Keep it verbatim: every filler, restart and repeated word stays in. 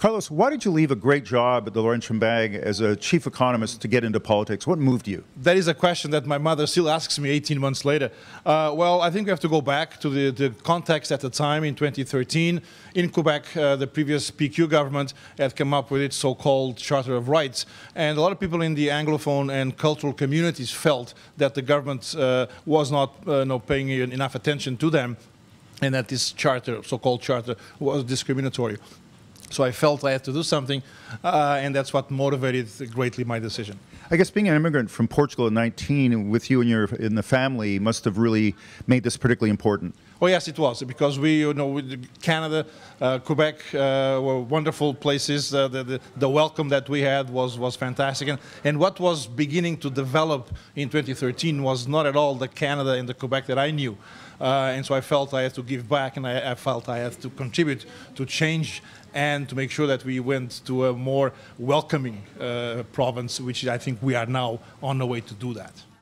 Carlos, why did you leave a great job at the Laurentian Bank as a chief economist to get into politics? What moved you? That is a question that my mother still asks me eighteen months later. Uh, well, I think we have to go back to the, the context at the time in twenty thirteen. In Quebec, uh, the previous P Q government had come up with its so-called Charter of Rights. And a lot of people in the Anglophone and cultural communities felt that the government uh, was not uh, no, paying enough attention to them, and that this charter, so-called charter, was discriminatory. So I felt I had to do something, uh, and that's what motivated greatly my decision. I guess being an immigrant from Portugal at nineteen, with you and your in the family, must have really made this particularly important. Oh yes, it was, because we, you know, Canada, uh, Quebec uh, were wonderful places. Uh, the, the, the welcome that we had was was fantastic, and and what was beginning to develop in twenty thirteen was not at all the Canada and the Quebec that I knew. Uh, and so I felt I had to give back, and I, I felt I had to contribute to change and to make sure that we went to a more welcoming uh, province, which I think we are now on the way to do that.